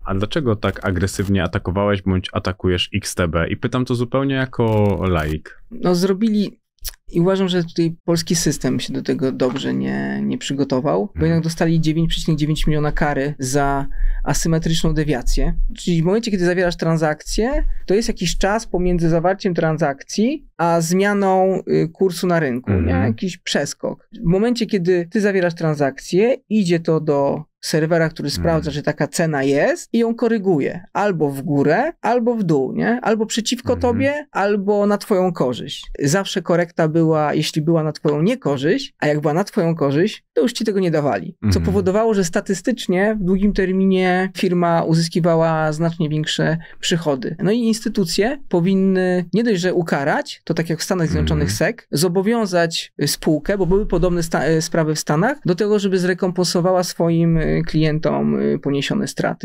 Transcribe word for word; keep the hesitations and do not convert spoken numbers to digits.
A dlaczego tak agresywnie atakowałeś bądź atakujesz X T B? I pytam to zupełnie jako laik. No zrobili... I uważam, że tutaj polski system się do tego dobrze nie, nie przygotował, bo jednak dostali dziewięć przecinek dziewięć miliona kary za asymetryczną dewiację. Czyli w momencie, kiedy zawierasz transakcję, to jest jakiś czas pomiędzy zawarciem transakcji, a zmianą y, kursu na rynku, mm. nie? Jakiś przeskok. W momencie, kiedy ty zawierasz transakcję, idzie to do serwera, który sprawdza, mm. że taka cena jest i ją koryguje. Albo w górę, albo w dół, nie? Albo przeciwko mm. tobie, albo na twoją korzyść. Zawsze korekta była, jeśli była na twoją niekorzyść, a jak była na twoją korzyść, to już ci tego nie dawali. Co mm. powodowało, że statystycznie w długim terminie firma uzyskiwała znacznie większe przychody. No i instytucje powinny nie dość, że ukarać, to tak jak w Stanach Zjednoczonych S E C, zobowiązać spółkę, bo były podobne sta- sprawy w Stanach, do tego, żeby zrekompensowała swoim klientom poniesione straty.